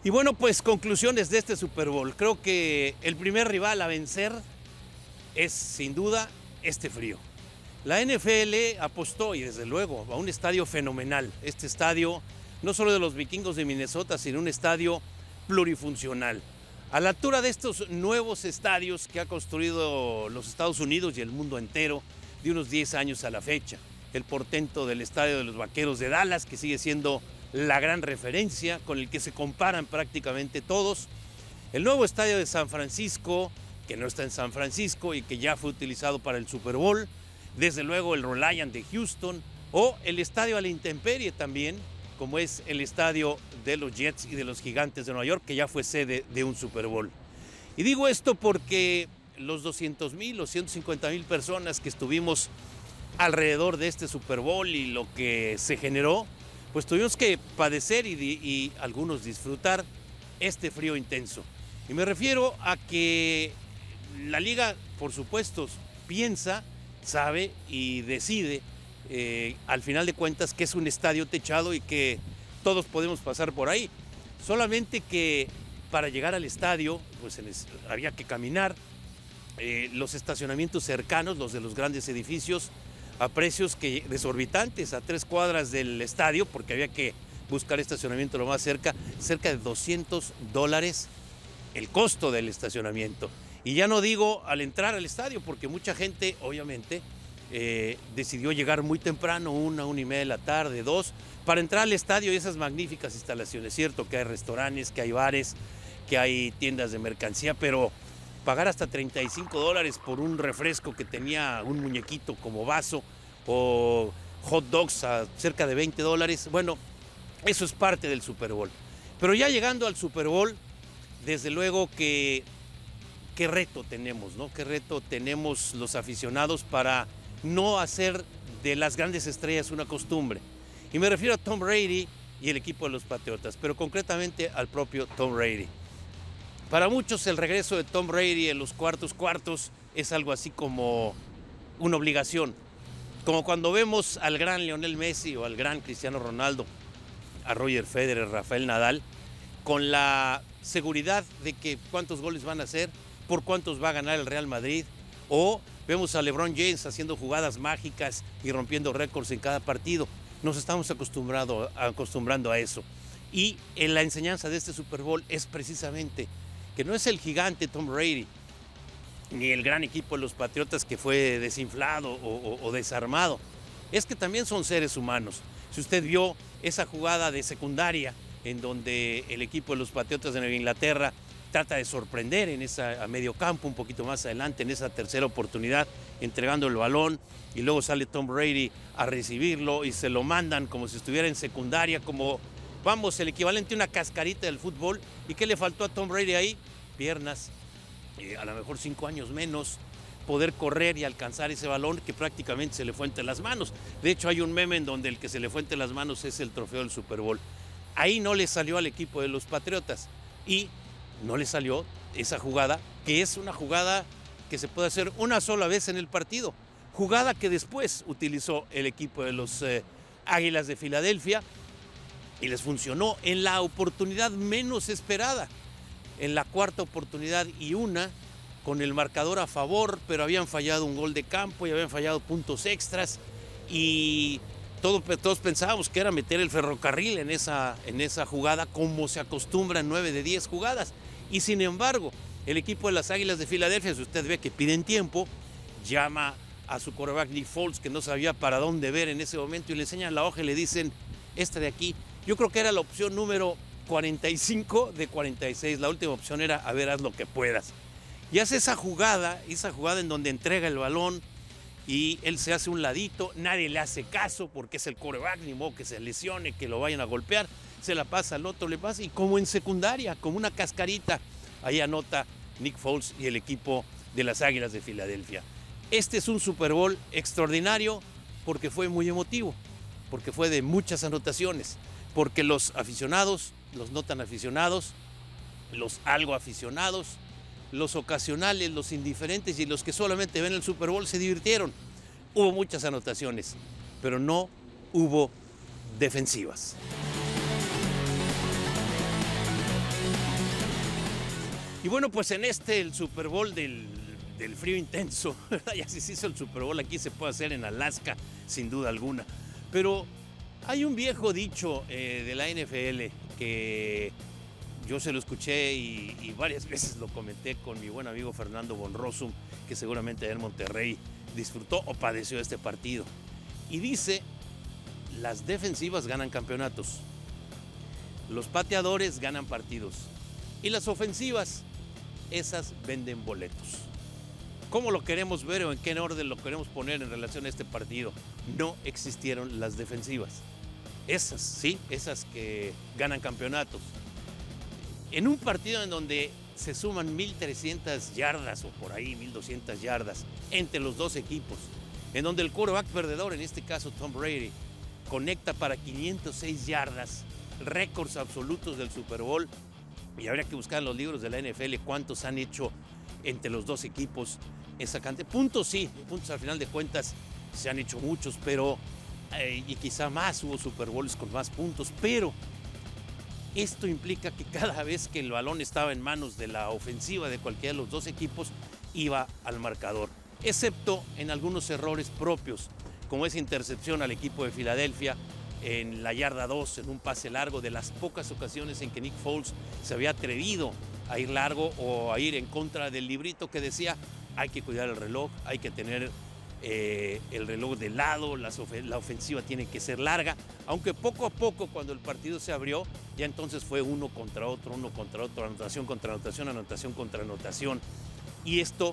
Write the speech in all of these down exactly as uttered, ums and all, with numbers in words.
Y bueno, pues conclusiones de este Super Bowl. Creo que el primer rival a vencer es sin duda este frío. La N F L apostó y desde luego a un estadio fenomenal. Este estadio no solo de los vikingos de Minnesota, sino un estadio plurifuncional. A la altura de estos nuevos estadios que ha construido los Estados Unidos y el mundo entero de unos diez años a la fecha. El portento del estadio de los Vaqueros de Dallas, que sigue siendo la gran referencia con el que se comparan prácticamente todos. El nuevo estadio de San Francisco, que no está en San Francisco y que ya fue utilizado para el Super Bowl. Desde luego el Reliant de Houston o el estadio a la intemperie también, como es el estadio de los Jets y de los Gigantes de Nueva York, que ya fue sede de un Super Bowl. Y digo esto porque los doscientos mil o ciento cincuenta mil personas que estuvimos alrededor de este Super Bowl y lo que se generó, pues tuvimos que padecer y, y algunos disfrutar este frío intenso. Y me refiero a que la liga, por supuesto, piensa, sabe y decide, eh, al final de cuentas, que es un estadio techado y que todos podemos pasar por ahí. Solamente que para llegar al estadio, pues había que caminar. Eh, los estacionamientos cercanos, los de los grandes edificios, a precios que desorbitantes, a tres cuadras del estadio, porque había que buscar estacionamiento lo más cerca, cerca de doscientos dólares el costo del estacionamiento. Y ya no digo al entrar al estadio, porque mucha gente, obviamente, eh, decidió llegar muy temprano, una, una y media de la tarde, dos, para entrar al estadio y esas magníficas instalaciones. Cierto que hay restaurantes, que hay bares, que hay tiendas de mercancía, pero pagar hasta treinta y cinco dólares por un refresco que tenía un muñequito como vaso o hot dogs a cerca de veinte dólares, bueno, eso es parte del Super Bowl. Pero ya llegando al Super Bowl, desde luego que qué reto tenemos, ¿no? Qué reto tenemos los aficionados para no hacer de las grandes estrellas una costumbre. Y me refiero a Tom Brady y el equipo de los Patriotas, pero concretamente al propio Tom Brady. Para muchos el regreso de Tom Brady en los cuartos cuartos es algo así como una obligación. Como cuando vemos al gran Lionel Messi o al gran Cristiano Ronaldo, a Roger Federer, Rafael Nadal, con la seguridad de que cuántos goles van a hacer, por cuántos va a ganar el Real Madrid, o vemos a LeBron James haciendo jugadas mágicas y rompiendo récords en cada partido. Nos estamos acostumbrado, acostumbrando a eso. Y en la enseñanza de este Super Bowl es precisamente que no es el gigante Tom Brady, ni el gran equipo de los Patriotas que fue desinflado o, o, o desarmado, es que también son seres humanos. Si usted vio esa jugada de secundaria en donde el equipo de los Patriotas de Nueva Inglaterra trata de sorprender en esa, a medio campo, un poquito más adelante, en esa tercera oportunidad, entregando el balón, y luego sale Tom Brady a recibirlo y se lo mandan como si estuviera en secundaria, como, vamos, el equivalente a una cascarita del fútbol. ¿Y qué le faltó a Tom Brady ahí? Piernas, eh, a lo mejor cinco años menos, poder correr y alcanzar ese balón que prácticamente se le fue entre las manos. De hecho, hay un meme en donde el que se le fue entre las manos es el trofeo del Super Bowl. Ahí no le salió al equipo de los Patriotas y no le salió esa jugada, que es una jugada que se puede hacer una sola vez en el partido. Jugada que después utilizó el equipo de los eh, Águilas de Filadelfia y les funcionó en la oportunidad menos esperada. En la cuarta oportunidad y una, con el marcador a favor, pero habían fallado un gol de campo y habían fallado puntos extras y todo, todos pensábamos que era meter el ferrocarril en esa, en esa jugada, como se acostumbra en nueve de diez jugadas. Y sin embargo, el equipo de las Águilas de Filadelfia, si usted ve que piden tiempo, llama a su quarterback Nick Foles, que no sabía para dónde ver en ese momento, y le enseñan la hoja y le dicen, esta de aquí. Yo creo que era la opción número cuarenta y cinco de cuarenta y seis. La última opción era, a ver, haz lo que puedas. Y hace esa jugada, esa jugada en donde entrega el balón y él se hace un ladito, nadie le hace caso porque es el quarterback, ni modo que se lesione, que lo vayan a golpear, se la pasa al otro, le pasa, y como en secundaria, como una cascarita, ahí anota Nick Foles y el equipo de las Águilas de Filadelfia. Este es un Super Bowl extraordinario porque fue muy emotivo, porque fue de muchas anotaciones, porque los aficionados, los no tan aficionados, los algo aficionados, los ocasionales, los indiferentes y los que solamente ven el Super Bowl se divirtieron. Hubo muchas anotaciones, pero no hubo defensivas. Y bueno, pues en este, el Super Bowl del, del frío intenso, ¿verdad? Ya si se hizo el Super Bowl aquí, se puede hacer en Alaska, sin duda alguna. Pero hay un viejo dicho eh, de la N F L que yo se lo escuché y, y varias veces lo comenté con mi buen amigo Fernando von Rossum, que seguramente allá en Monterrey disfrutó o padeció este partido. Y dice, las defensivas ganan campeonatos, los pateadores ganan partidos y las ofensivas, esas venden boletos. ¿Cómo lo queremos ver o en qué orden lo queremos poner en relación a este partido? No existieron las defensivas. Esas, sí, esas que ganan campeonatos. En un partido en donde se suman mil trescientas yardas o por ahí mil doscientas yardas entre los dos equipos, en donde el quarterback perdedor, en este caso Tom Brady, conecta para quinientas seis yardas, récords absolutos del Super Bowl, y habría que buscar en los libros de la N F L cuántos han hecho entre los dos equipos esa cantidad. Puntos sí, puntos al final de cuentas se han hecho muchos, pero eh, y quizá más, hubo Super Bowls con más puntos, pero esto implica que cada vez que el balón estaba en manos de la ofensiva de cualquiera de los dos equipos, iba al marcador, excepto en algunos errores propios, como esa intercepción al equipo de Filadelfia en la yarda dos, en un pase largo, de las pocas ocasiones en que Nick Foles se había atrevido a ir largo o a ir en contra del librito que decía hay que cuidar el reloj, hay que tener eh, el reloj de lado, las of la ofensiva tiene que ser larga, aunque poco a poco cuando el partido se abrió, ya entonces fue uno contra otro, uno contra otro, anotación contra anotación, anotación contra anotación, y esto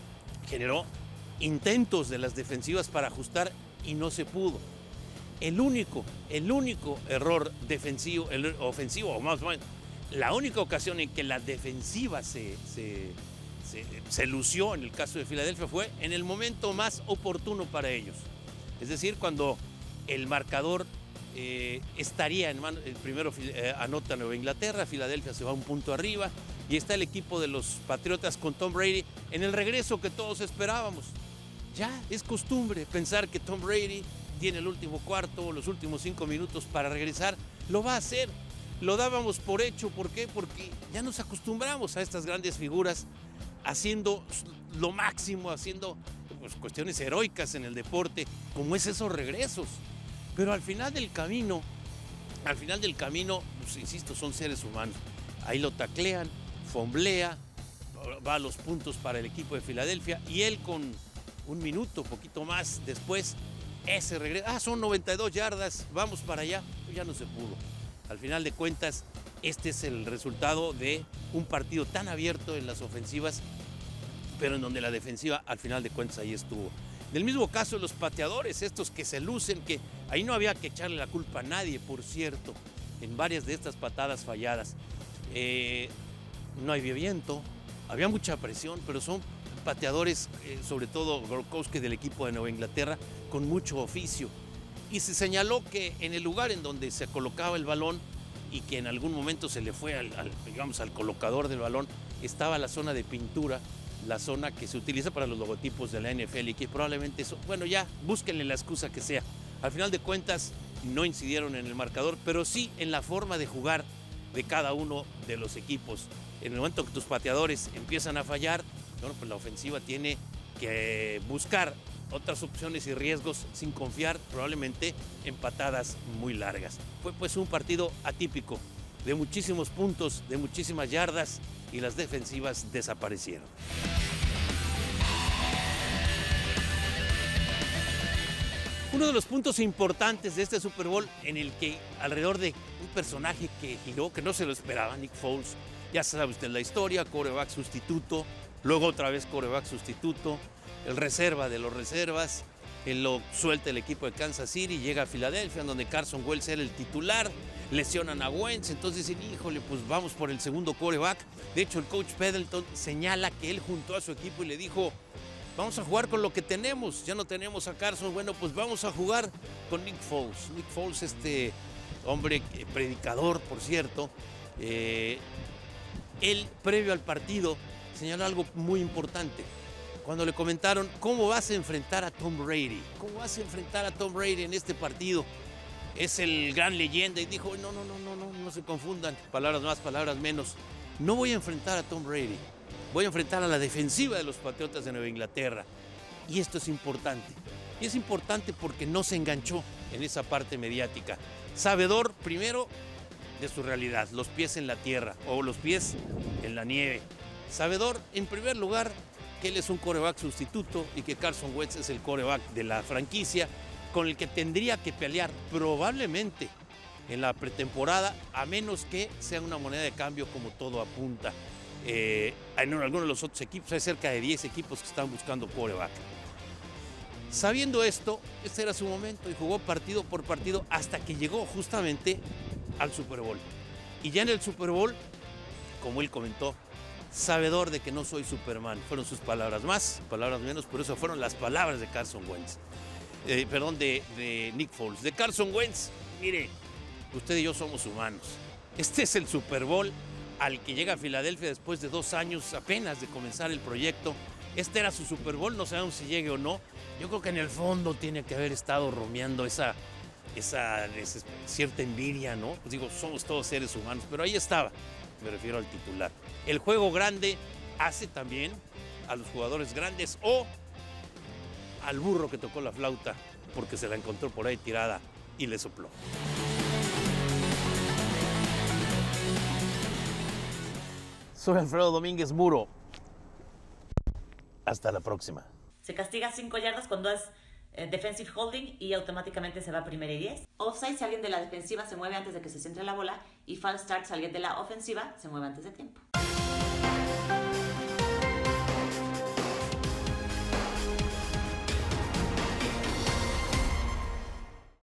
generó intentos de las defensivas para ajustar y no se pudo. El único, el único error defensivo, el ofensivo, o más bien, la única ocasión en que la defensiva se, se, se, se lució en el caso de Filadelfia fue en el momento más oportuno para ellos. Es decir, cuando el marcador eh, estaría en mano, el primero eh, anota Nueva Inglaterra, Filadelfia se va un punto arriba y está el equipo de los Patriotas con Tom Brady en el regreso que todos esperábamos. Ya es costumbre pensar que Tom Brady tiene el último cuarto, los últimos cinco minutos para regresar, lo va a hacer. Lo dábamos por hecho, ¿por qué? Porque ya nos acostumbramos a estas grandes figuras haciendo lo máximo, haciendo pues, cuestiones heroicas en el deporte, como es esos regresos. Pero al final del camino, al final del camino, pues, insisto, son seres humanos. Ahí lo taclean, fomblea, va a los puntos para el equipo de Filadelfia y él con un minuto, poquito más después, ese regreso, ah, son noventa y dos yardas, vamos para allá, ya no se pudo. Al final de cuentas, este es el resultado de un partido tan abierto en las ofensivas, pero en donde la defensiva, al final de cuentas, ahí estuvo. Del mismo caso, los pateadores, estos que se lucen, que ahí no había que echarle la culpa a nadie, por cierto, en varias de estas patadas falladas. Eh, no había viento, había mucha presión, pero son pateadores, eh, sobre todo Gronkowski del equipo de Nueva Inglaterra, con mucho oficio. Y se señaló que en el lugar en donde se colocaba el balón y que en algún momento se le fue al, al, digamos, al colocador del balón, estaba la zona de pintura, la zona que se utiliza para los logotipos de la N F L y que probablemente eso, bueno, ya búsquenle la excusa que sea. Al final de cuentas no incidieron en el marcador, pero sí en la forma de jugar de cada uno de los equipos. En el momento que tus pateadores empiezan a fallar, bueno, pues la ofensiva tiene que buscar otras opciones y riesgos sin confiar probablemente en patadas muy largas. Fue pues un partido atípico, de muchísimos puntos, de muchísimas yardas y las defensivas desaparecieron. Uno de los puntos importantes de este Super Bowl en el que alrededor de un personaje que giró, que no se lo esperaba, Nick Foles, ya sabe usted la historia, quarterback sustituto, luego otra vez quarterback sustituto, el reserva de los reservas, él lo suelta el equipo de Kansas City, llega a Filadelfia, donde Carson Wentz era el titular, lesionan a Wentz, entonces dicen, híjole, pues vamos por el segundo quarterback. De hecho, el coach Pendleton señala que él juntó a su equipo y le dijo, vamos a jugar con lo que tenemos, ya no tenemos a Carson, bueno, pues vamos a jugar con Nick Foles. Nick Foles, este hombre predicador, por cierto, eh, él, previo al partido, señaló algo muy importante. Cuando le comentaron, ¿cómo vas a enfrentar a Tom Brady? ¿Cómo vas a enfrentar a Tom Brady en este partido? Es el gran leyenda. Y dijo, no, no, no, no, no, no se confundan. Palabras más, palabras menos. no voy a enfrentar a Tom Brady, voy a enfrentar a la defensiva de los Patriotas de Nueva Inglaterra. Y esto es importante. Y es importante porque no se enganchó en esa parte mediática. Sabedor, primero, de su realidad, los pies en la tierra o los pies en la nieve. Sabedor, en primer lugar, que él es un quarterback sustituto y que Carson Wentz es el quarterback de la franquicia con el que tendría que pelear probablemente en la pretemporada, a menos que sea una moneda de cambio como todo apunta. Eh, en algunos de los otros equipos hay cerca de diez equipos que están buscando quarterback. Sabiendo esto, este era su momento y jugó partido por partido hasta que llegó justamente al Super Bowl. Y ya en el Super Bowl, como él comentó, sabedor de que no soy Superman, fueron sus palabras más, palabras menos, por eso fueron las palabras de Carson Wentz. Eh, perdón, de, de Nick Foles. De Carson Wentz, mire, usted y yo somos humanos. Este es el Super Bowl al que llega a Filadelfia después de dos años apenas de comenzar el proyecto. Este era su Super Bowl, no sabemos si llegue o no. Yo creo que en el fondo tiene que haber estado rumiando esa, esa, esa cierta envidia, ¿no? Pues digo, somos todos seres humanos, pero ahí estaba, me refiero al titular. El juego grande hace también a los jugadores grandes o al burro que tocó la flauta porque se la encontró por ahí tirada y le sopló. Soy Alfredo Domínguez Muro. Hasta la próxima. Se castiga cinco yardas cuando es eh, defensive holding y automáticamente se va a primera y diez. Offside si alguien de la defensiva se mueve antes de que se centre la bola. Y false start si alguien de la ofensiva se mueve antes de tiempo.